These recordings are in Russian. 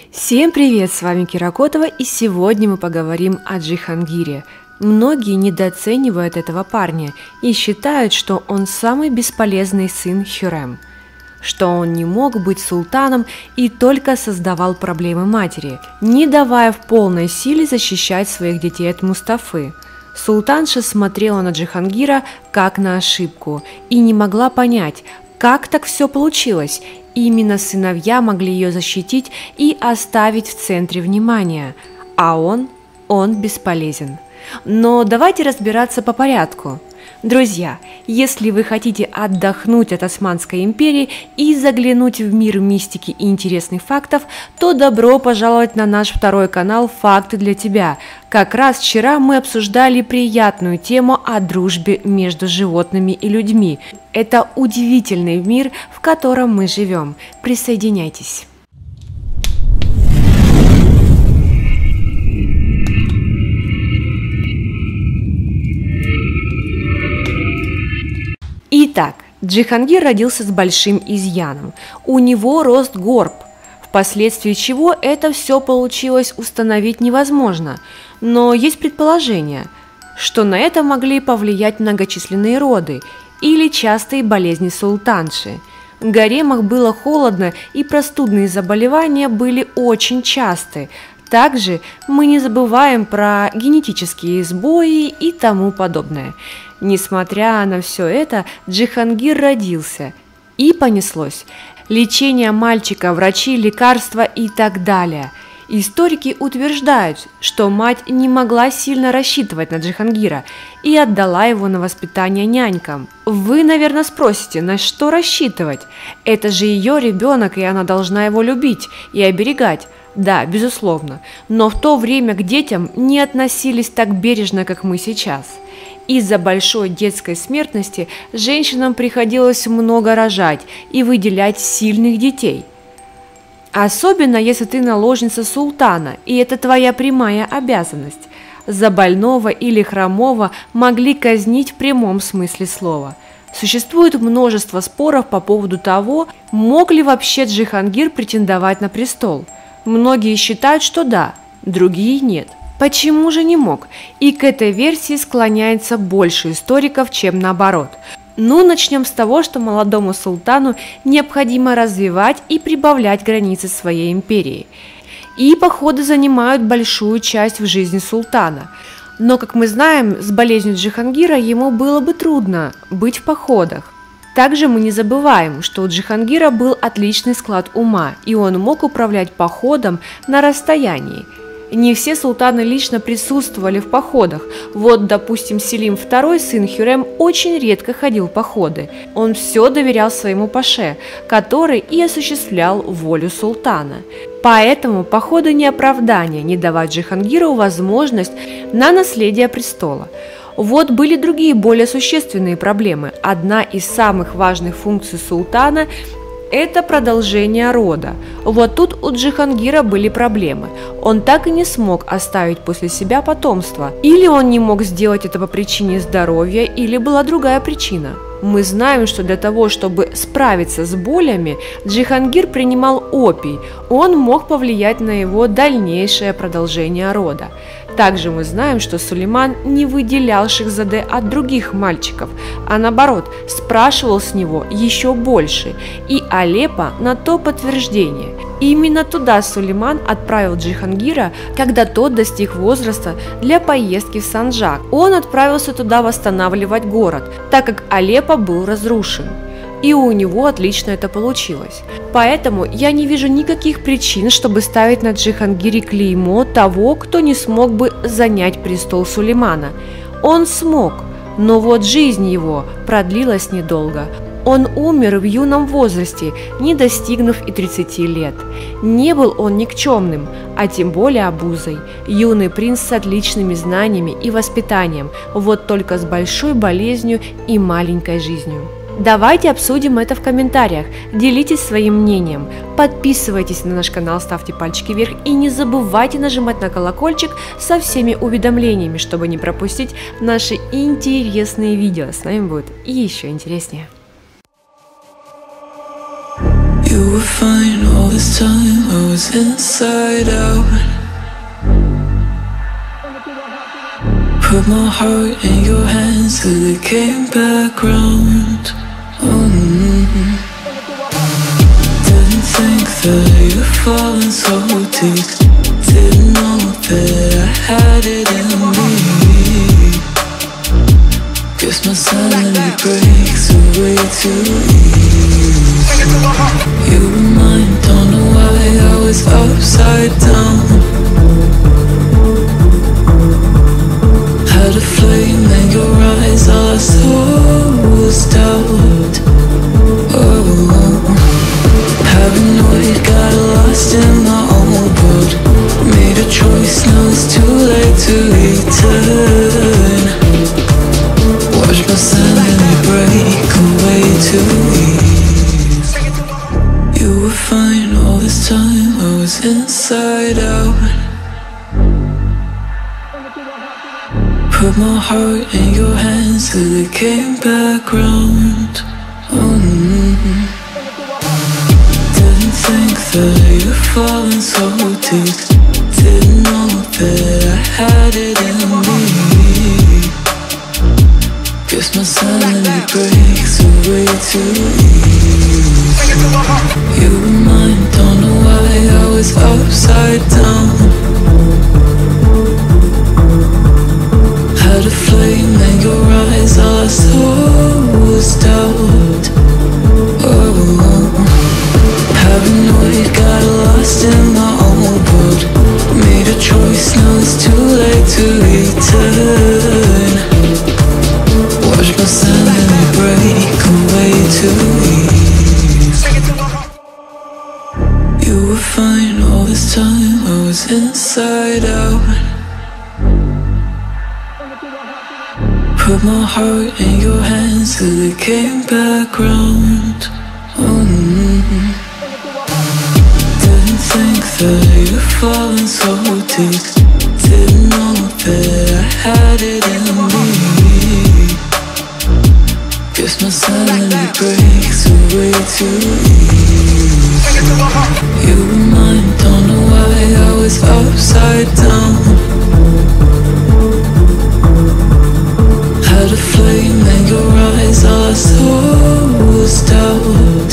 Всем привет, с вами Кира Котова, и сегодня мы поговорим о Джихангире. Многие недооценивают этого парня и считают, что он самый бесполезный сын Хюррем, что он не мог быть султаном и только создавал проблемы матери, не давая в полной силе защищать своих детей от Мустафы. Султанша смотрела на Джихангира как на ошибку и не могла понять, как так все получилось. Именно сыновья могли ее защитить и оставить в центре внимания, а он бесполезен. Но давайте разбираться по порядку. Друзья, если вы хотите отдохнуть от Османской империи и заглянуть в мир мистики и интересных фактов, то добро пожаловать на наш второй канал «Факты для тебя». Как раз вчера мы обсуждали приятную тему о дружбе между животными и людьми. Это удивительный мир, в котором мы живем. Присоединяйтесь. Итак, Джихангир родился с большим изъяном. У него рост горб, впоследствии чего это все получилось установить невозможно. Но есть предположение, что на это могли повлиять многочисленные роды или частые болезни султанши. В гаремах было холодно, и простудные заболевания были очень часты. Также мы не забываем про генетические сбои и тому подобное. Несмотря на все это, Джихангир родился, и понеслось. Лечение мальчика, врачи, лекарства и так далее. Историки утверждают, что мать не могла сильно рассчитывать на Джихангира и отдала его на воспитание нянькам. Вы, наверное, спросите, на что рассчитывать? Это же ее ребенок, и она должна его любить и оберегать. Да, безусловно, но в то время к детям не относились так бережно, как мы сейчас. Из-за большой детской смертности женщинам приходилось много рожать и выделять сильных детей. Особенно, если ты наложница султана, и это твоя прямая обязанность. За больного или хромого могли казнить в прямом смысле слова. Существует множество споров по поводу того, мог ли вообще Джихангир претендовать на престол. Многие считают, что да, другие нет. Почему же не мог? И к этой версии склоняется больше историков, чем наоборот. Начнем с того, что молодому султану необходимо развивать и прибавлять границы своей империи. И походы занимают большую часть в жизни султана. Но, как мы знаем, с болезнью Джихангира ему было бы трудно быть в походах. Также мы не забываем, что у Джихангира был отличный склад ума, и он мог управлять походом на расстоянии. Не все султаны лично присутствовали в походах. Вот, допустим, Селим II, сын Хюррем, очень редко ходил в походы. Он все доверял своему паше, который и осуществлял волю султана. Поэтому походы не оправдание не давать Джихангиру возможность на наследие престола. Вот были другие более существенные проблемы. Одна из самых важных функций султана – это продолжение рода. Вот тут у Джихангира были проблемы. Он так и не смог оставить после себя потомство. Или он не мог сделать это по причине здоровья, или была другая причина. Мы знаем, что для того, чтобы справиться с болями, Джихангир принимал опий. Он мог повлиять на его дальнейшее продолжение рода. Также мы знаем, что Сулейман не выделял Шахзаде от других мальчиков, а наоборот, спрашивал с него еще больше, и Алеппо на то подтверждение. Именно туда Сулейман отправил Джихангира, когда тот достиг возраста для поездки в Санджак. Он отправился туда восстанавливать город, так как Алеппо был разрушен. И у него отлично это получилось. Поэтому я не вижу никаких причин, чтобы ставить на Джихангире клеймо того, кто не смог бы занять престол Сулеймана. Он смог, но вот жизнь его продлилась недолго. Он умер в юном возрасте, не достигнув и 30 лет. Не был он никчемным, а тем более обузой. Юный принц с отличными знаниями и воспитанием, вот только с большой болезнью и маленькой жизнью. Давайте обсудим это в комментариях, делитесь своим мнением, подписывайтесь на наш канал, ставьте пальчики вверх и не забывайте нажимать на колокольчик со всеми уведомлениями, чтобы не пропустить наши интересные видео. С нами будет еще интереснее. You were fine all this time, I was inside out. Put my heart in your hands till it came back round. Didn't think that you'd fallen so deep. Didn't know that I had it in me. Guess my sanity breaks away too easy. You were mine, don't know why I was upside down. Had a flame in your eyes, all I saw was doubt. Paranoid, got lost in my own world. Made a choice, now it's too late to return. Watch my sanity break away too easy. You were fine all this time, I was inside out. Put my heart in your hands till it came back round. Didn't think that you'd fallen so deep. Didn't know that I had it in me. Guess my sanity breaks away too easy. You were mine, don't know why I was upside down. Had a flame in your eyes, all I saw was doubt. Paranoid, got lost in my own world. Made a choice, now it's too late to return. Watch my sanity break away too easy. You were fine all this time, I was inside out. Put my heart in your hands till it came back round. Didn't think that you'd fallen so deep. Didn't know that I had it in me. Guess my sanity breaks away too easy. You were mine, don't know why I was upside down. Had a flame in your eyes, all I saw was doubt.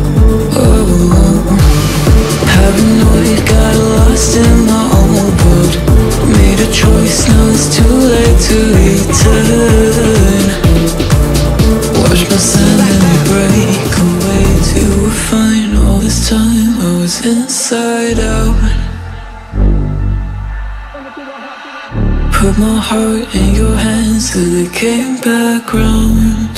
Paranoid, got lost in my own world. Made a choice, now it's too late to return. Watch my sanity break away. You were fine all this time, I was inside out. Put my heart in your hands till it came back round.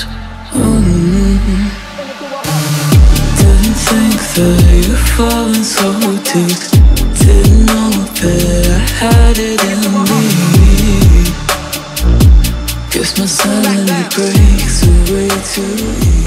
Didn't think that you'd fallen so deep. Didn't know that I had it in me. Guess my sanity breaks away too easy.